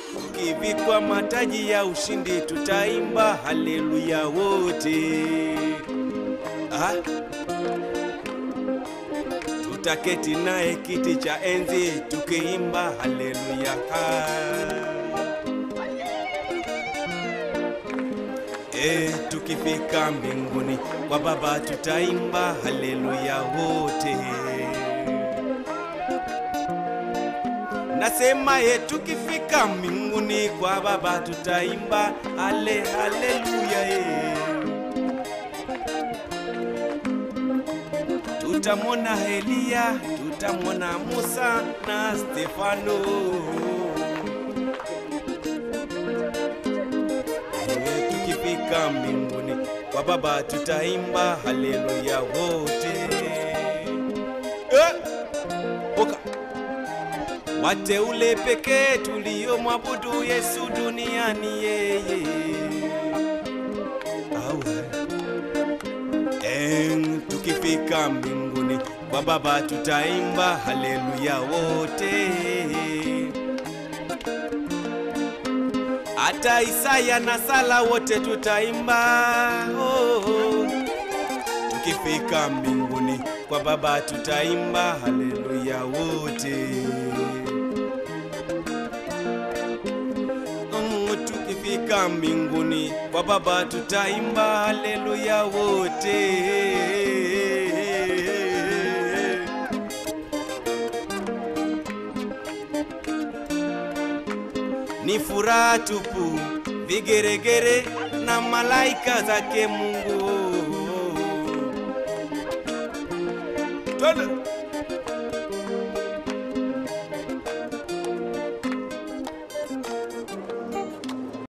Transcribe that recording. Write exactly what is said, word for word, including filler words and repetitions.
tukivikwa mataji ya ushindi tutaimba haleluya wote. Ah, tutaketi naye kiti cha enzi tukiimba haleluya. Eh, tukifika mbinguni kwa Baba tutaimba haleluya wote. Nasema eh, tukifika mbinguni kwa Baba tutaimba hale haleluya eh. Tutamwona Elia, tutamwona Musa na Stefano. Eh, tukifika mbinguni kwa Baba tutaimba haleluya wote. Eh, oka wateule pekee tuliomwabudu Yesu duniani yeye. Awe en tukifika mbinguni kwa Baba tutaimba haleluya wote. Hata Isaya na Sala wote tutaimba oh, oh. Tukifika mbinguni kwa Baba tutaimba haleluya wote. Tukifika mbinguni kwa Baba tutaimba haleluya wote. Ni furaha tupu, vigeregere na malaika zake Mungu. Twende.